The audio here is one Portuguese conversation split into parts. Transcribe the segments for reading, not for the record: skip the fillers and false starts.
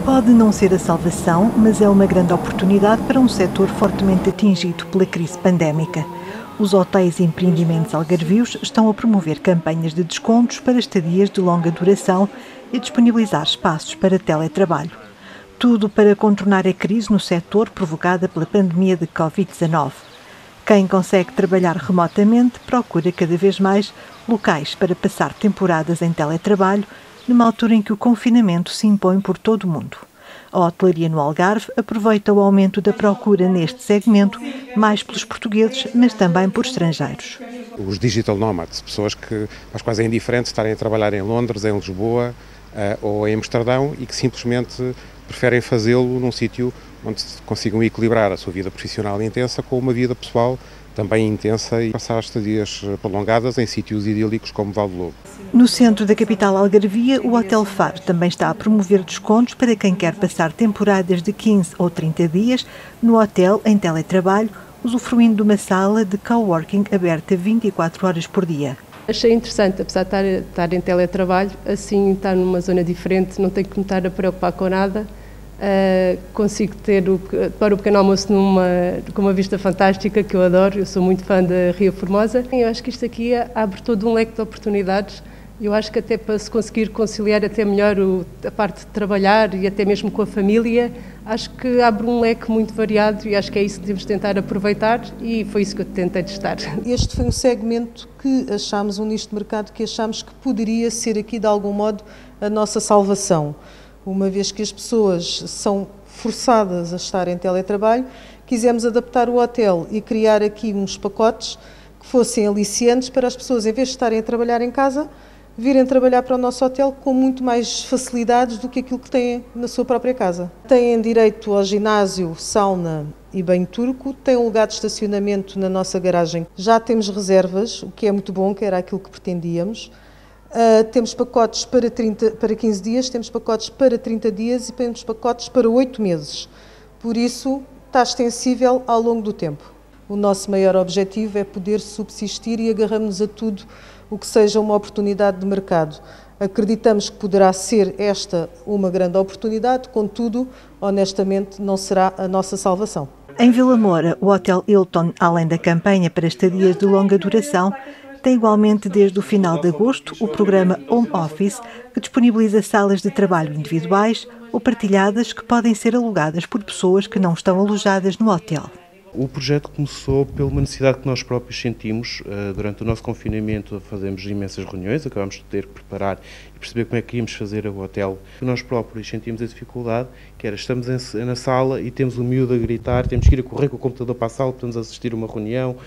Pode não ser a salvação, mas é uma grande oportunidade para um setor fortemente atingido pela crise pandémica. Os hotéis e empreendimentos algarvios estão a promover campanhas de descontos para estadias de longa duração e disponibilizar espaços para teletrabalho. Tudo para contornar a crise no setor provocada pela pandemia de Covid-19. Quem consegue trabalhar remotamente procura cada vez mais locais para passar temporadas em teletrabalho, numa altura em que o confinamento se impõe por todo o mundo. A hotelaria no Algarve aproveita o aumento da procura neste segmento, mais pelos portugueses, mas também por estrangeiros. Os digital nomads, pessoas que às quais é indiferente estarem a trabalhar em Londres, em Lisboa ou em Amsterdão e que simplesmente preferem fazê-lo num sítio onde consigam equilibrar a sua vida profissional intensa com uma vida pessoal também intensa e passar estadias prolongadas em sítios idílicos como Val do Lobo. No centro da capital algarvia, o Hotel Faro também está a promover descontos para quem quer passar temporadas de 15 ou 30 dias no hotel em teletrabalho, usufruindo de uma sala de coworking aberta 24 horas por dia. Achei interessante, apesar de estar em teletrabalho, assim estar numa zona diferente, não tenho que me estar a preocupar com nada. Consigo ter para o pequeno almoço com uma vista fantástica que eu adoro, eu sou muito fã da Ria Formosa. Eu acho que isto aqui abre todo um leque de oportunidades. Eu acho que até para se conseguir conciliar até melhor a parte de trabalhar e até mesmo com a família, acho que abre um leque muito variado e acho que é isso que devemos tentar aproveitar e foi isso que eu tentei testar. Este foi um segmento que achámos, um nicho de mercado que achámos que poderia ser aqui de algum modo a nossa salvação. Uma vez que as pessoas são forçadas a estar em teletrabalho, quisemos adaptar o hotel e criar aqui uns pacotes que fossem aliciantes para as pessoas, em vez de estarem a trabalhar em casa, virem trabalhar para o nosso hotel com muito mais facilidades do que aquilo que têm na sua própria casa. Têm direito ao ginásio, sauna e banho turco, têm um lugar de estacionamento na nossa garagem. Já temos reservas, o que é muito bom, que era aquilo que pretendíamos. Temos pacotes para 15 dias, temos pacotes para 30 dias e temos pacotes para 8 meses. Por isso, está extensível ao longo do tempo. O nosso maior objetivo é poder subsistir e agarramos a tudo o que seja uma oportunidade de mercado. Acreditamos que poderá ser esta uma grande oportunidade, contudo, honestamente, não será a nossa salvação. Em Vila Moura, o Hotel Hilton, além da campanha para estadias de longa duração, tem igualmente desde o final de agosto o programa Home Office, que disponibiliza salas de trabalho individuais ou partilhadas que podem ser alugadas por pessoas que não estão alojadas no hotel. O projeto começou por uma necessidade que nós próprios sentimos. Durante o nosso confinamento fazemos imensas reuniões, acabamos de ter que preparar e perceber como é que íamos fazer o hotel. Nós próprios sentimos a dificuldade, que era, estamos na sala e temos um miúdo a gritar, temos que ir a correr com o computador para a sala, podemos assistir a uma reunião,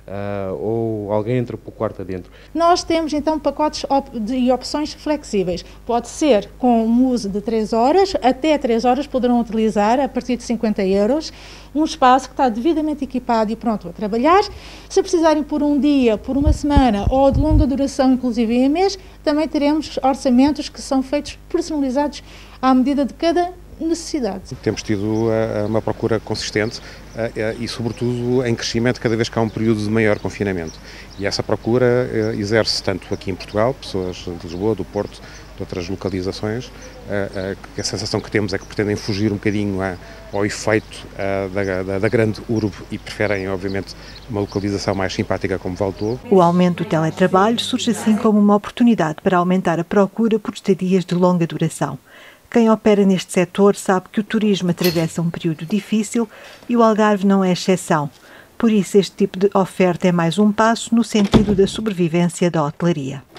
ou alguém entra para o quarto adentro. Nós temos então pacotes e opções flexíveis. Pode ser com um uso de 3 horas, até 3 horas poderão utilizar a partir de 50 €, um espaço que está devidamente equipado e pronto a trabalhar. Se precisarem por um dia, por uma semana ou de longa duração, inclusive em mês, também teremos orçamentos que são feitos personalizados à medida de cada necessidade. Temos tido uma procura consistente e, sobretudo, em crescimento cada vez que há um período de maior confinamento. E essa procura exerce tanto aqui em Portugal, pessoas de Lisboa, do Porto, de outras localizações, que a sensação que temos é que pretendem fugir um bocadinho ao efeito da grande urbe e preferem, obviamente, uma localização mais simpática como Val do Lobo. O aumento do teletrabalho surge assim como uma oportunidade para aumentar a procura por estadias de longa duração. Quem opera neste setor sabe que o turismo atravessa um período difícil e o Algarve não é exceção. Por isso, este tipo de oferta é mais um passo no sentido da sobrevivência da hotelaria.